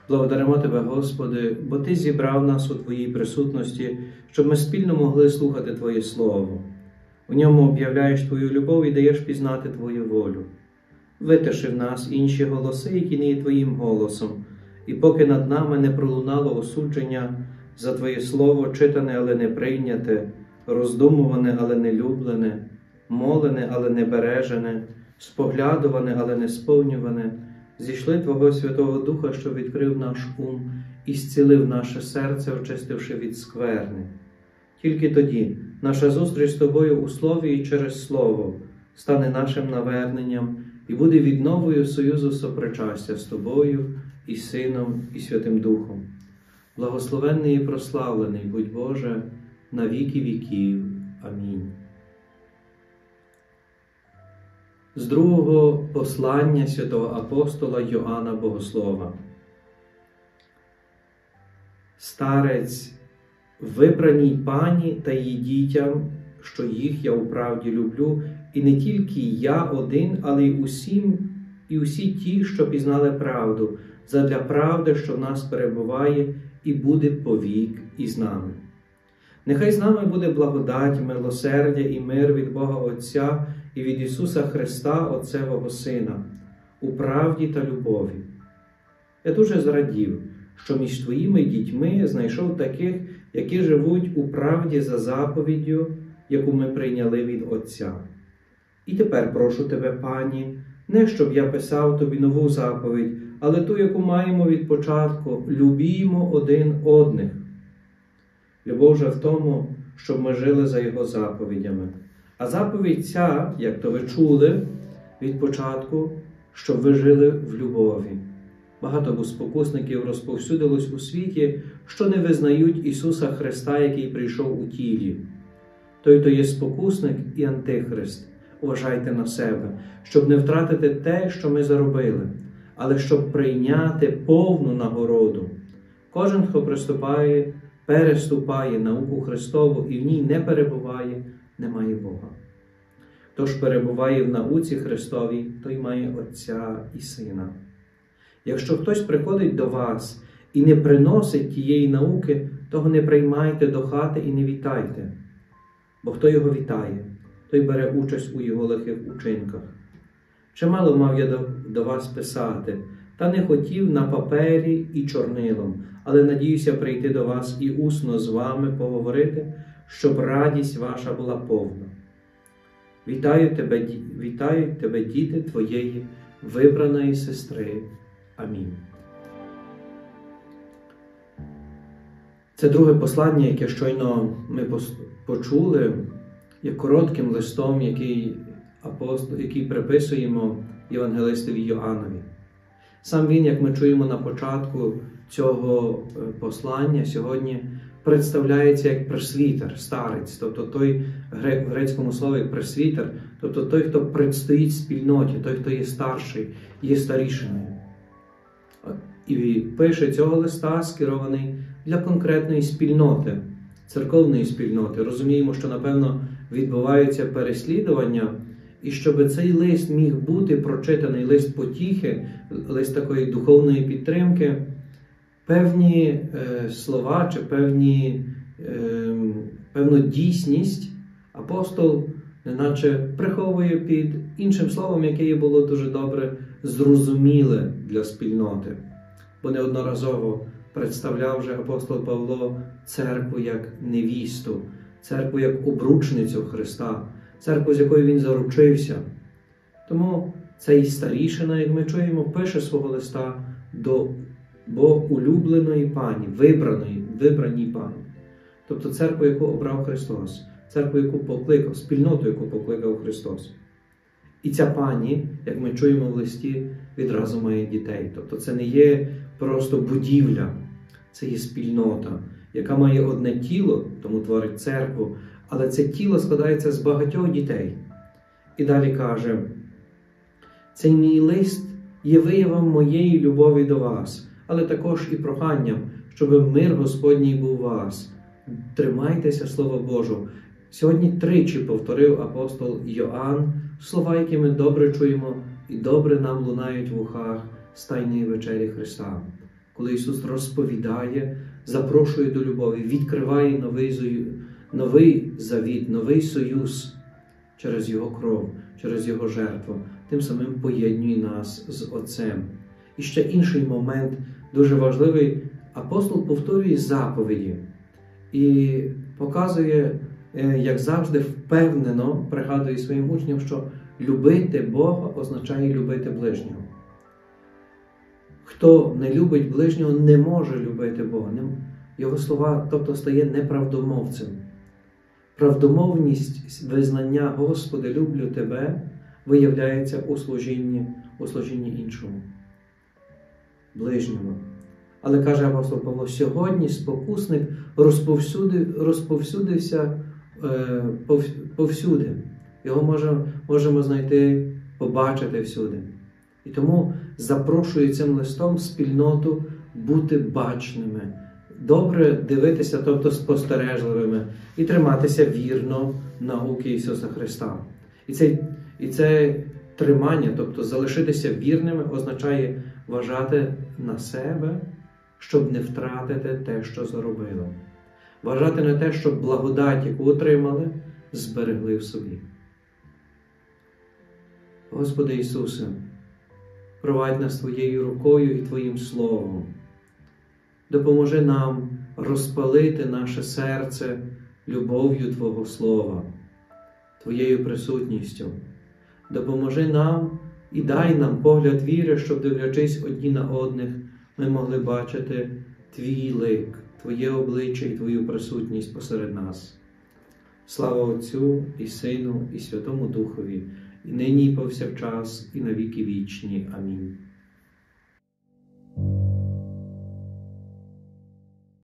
Благодаримо Тебе, Господи, бо Ти зібрав нас у Твоїй присутності, щоб ми спільно могли слухати Твоє Слово. У ньому об'являєш Твою любов і даєш пізнати Твою волю. Витиши в нас інші голоси, які не є Твоїм голосом, і поки над нами не пролунало осудження за Твоє Слово, читане, але не прийняте, роздумуване, але не люблене, молене, але не бережене, споглядуване, але не сповнюване, зійшли Твого Святого Духа, що відкрив наш ум і зцілив наше серце, очистивши від скверни. Тільки тоді наша зустріч з Тобою у Слові і через Слово стане нашим наверненням і буде відновою союзу сопричастя з Тобою і Сином, і Святим Духом. Благословенний і прославлений будь Боже на віки віків. Амінь. З другого послання святого апостола Йоанна Богослова. Старець, вибраній пані та її дітям, що їх я управді люблю, і не тільки я один, але й усі ті, що пізнали правду, задля правди, що в нас перебуває і буде повік із нами. Нехай з нами буде благодать, милосердя і мир від Бога Отця і від Ісуса Христа, Отцевого Сина, у правді та любові. Я дуже зрадів, що між Твоїми дітьми знайшов таких, які живуть у правді за заповіддю, яку ми прийняли від Отця. І тепер прошу Тебе, Пані, не щоб я писав Тобі нову заповідь, але ту, яку маємо від початку: любімо один одних. Любов же в тому, щоб ми жили за Його заповідями. А заповідь ця, як то ви чули від початку, щоб ви жили в любові. Багато спокусників розповсюдилось у світі, що не визнають Ісуса Христа, який прийшов у тілі. Той, хто є спокусник і антихрист. Уважайте на себе, щоб не втратити те, що ми заробили, але щоб прийняти повну нагороду. Кожен, хто переступає науку Христову і в ній не перебуває, не має Бога. Хто ж перебуває в науці Христовій, той має Отця і Сина. Якщо хтось приходить до вас і не приносить тієї науки, того не приймайте до хати і не вітайте. Бо хто його вітає, той бере участь у його лихих учинках. Чимало мав я до вас писати, та не хотів на папері і чорнилом, але надіюся прийти до вас і усно з вами поговорити, щоб радість ваша була повна. Вітаю тебе, діти твоєї вибраної сестри. Амінь. Це друге послання, яке щойно ми почули, є коротким листом, який приписуємо євангелистові Йоаннові. Сам він, як ми чуємо на початку цього послання, сьогодні представляється як пресвітер, старець, тобто той, в грецькому слові пресвітер, тобто той, хто предстоїть спільноті, той, хто є старший, є старішиною. І пише цього листа, скерований для конкретної спільноти, церковної спільноти. Розуміємо, що, напевно, відбуваються переслідування, і щоб цей лист міг бути прочитаний, лист потіхи, лист такої духовної підтримки, певні слова чи певну дійсність апостол неначе приховує під іншим словом, яке було дуже добре зрозуміле для спільноти. Бо неодноразово представляв вже апостол Павло церкву як невісту, церкву як обручницю Христа, церкву, з якою він заручився. Тому цей старішина, як ми чуємо, пише свого листа до улюбленої пані, вибраній пані. Тобто церкву, яку обрав Христос, церкву, яку покликав, спільноту, яку покликав Христос. І ця пані, як ми чуємо в листі, відразу має дітей. Тобто це не є просто будівля, це є спільнота, яка має одне тіло, тому творить церкву, але це тіло складається з багатьох дітей. І далі каже: цей мій лист є виявом моєї любові до вас, але також і проханням, щоб мир Господній був у вас. Тримайтеся Слова Божого. Сьогодні тричі повторив апостол Йоанн слова, які ми добре чуємо і добре нам лунають в ухах з Тайної вечері Христа. коли Ісус розповідає, запрошує до любові, відкриває новий завіт, новий союз через Його кров, через Його жертву, тим самим поєднує нас з Отцем. І ще інший момент, дуже важливий, апостол повторює заповіді і показує, як завжди, впевнено пригадує своїм учням, що любити Бога означає любити ближнього. Хто не любить ближнього, не може любити Бога. Його слова, тобто, стає неправдомовцем. Правдомовність визнання «Господи, люблю Тебе» виявляється у служінні іншому, ближньому. Але, каже апостол Павло, сьогодні спокусник розповсюдився повсюди. Його можемо знайти, побачити всюди. І тому запрошую цим листом спільноту бути бачними, добре дивитися, тобто спостережливими, і триматися вірно науки Ісуса Христа. І це тримання, тобто залишитися вірними, означає вважати на себе, щоб не втратити те, що заробили. Вважати на те, щоб благодать, яку отримали, зберегли в собі. Господи Ісусе, провадь нас Твоєю рукою і Твоїм Словом. Допоможи нам розпалити наше серце любов'ю Твого Слова, Твоєю присутністю. Допоможи нам і дай нам погляд віри, щоб, дивлячись одні на одних, ми могли бачити Твій лик, Твоє обличчя і Твою присутність посеред нас. Слава Отцю і Сину і Святому Духові, і нині, і повсякчас, і на віки вічні. Амінь.